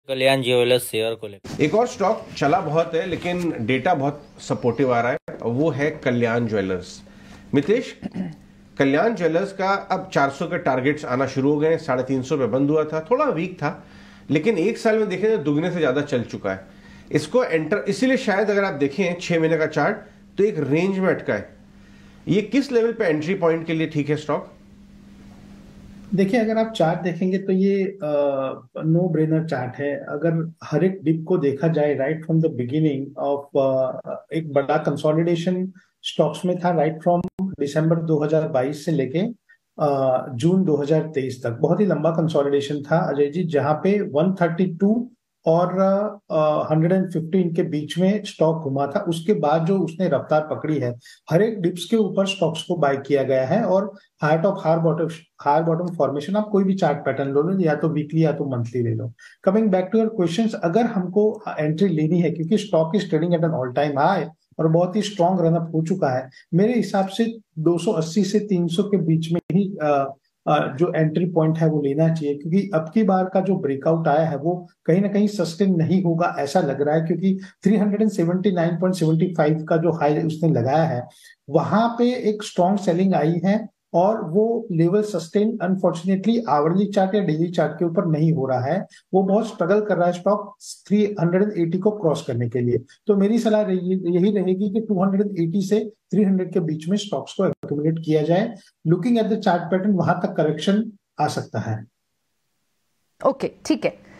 कल्याण jewellers share को लेकर एक और स्टॉक चला बहुत है लेकिन डेटा बहुत सपोर्टिव आ रहा है, वो है कल्याण ज्वेलर्स। मितेश, कल्याण ज्वेलर्स का अब 400 के टारगेट्स आना शुरू हो गए। 350 पे बंद हुआ था, थोड़ा वीक था, लेकिन एक साल में देखें तो दुगने से ज्यादा चल चुका है। इसको एंटर इसीलिए शायद अगर आप देखें 6 महीने का चार्ट तो एक रेंज में अटका है। ये किस लेवल पे एंट्री पॉइंट के लिए ठीक है स्टॉक? देखिए, अगर आप चार्ट देखेंगे तो ये नो ब्रेनर चार्ट है। अगर हर एक डिप को देखा जाए right from the beginning of एक बड़ा कंसोलिडेशन स्टॉक्स में था, राइट फ्रॉम दिसंबर 2022 से लेके जून 2023 तक बहुत ही लंबा कंसोलिडेशन था अजय जी, जहां पे 132 और 115 के बीच में स्टॉक घुमा था। उसके बाद जो उसने रफ्तार पकड़ी है, हर एक डिप्स के ऊपर स्टॉक्स को बाय किया गया है। और higher top higher bottom formation आप कोई भी चार्ट पैटर्न लो, या तो वीकली या तो मंथली ले लो। Coming back to your questions, अगर हमको एंट्री लेनी है क्योंकि stock is trading at an all time high और बहुत ही स्ट्रॉन्ग रनअप हो चुका है, मेरे हिसाब से 280 से 300 के बीच में ही जो एंट्री पॉइंट है वो लेना चाहिए। क्योंकि अब की बार का जो ब्रेकआउट आया है वो कहीं ना कहीं सस्टेन नहीं होगा ऐसा लग रहा है, क्योंकि 379.75 का जो हाई उसने लगाया है वहां पे एक स्ट्रॉन्ग सेलिंग आई है, और वो level sustain unfortunately hourly chart या डेली चार्ट के ऊपर नहीं हो रहा है। वो बहुत स्ट्रगल कर रहा है स्टॉक 380 को क्रॉस करने के लिए। तो मेरी सलाह यही रहेगी कि 280 से 300 के बीच में स्टॉक्स को एक्यूमुलेट किया जाए। Looking at the chart pattern, वहां तक करेक्शन आ सकता है। ओके, ठीक है।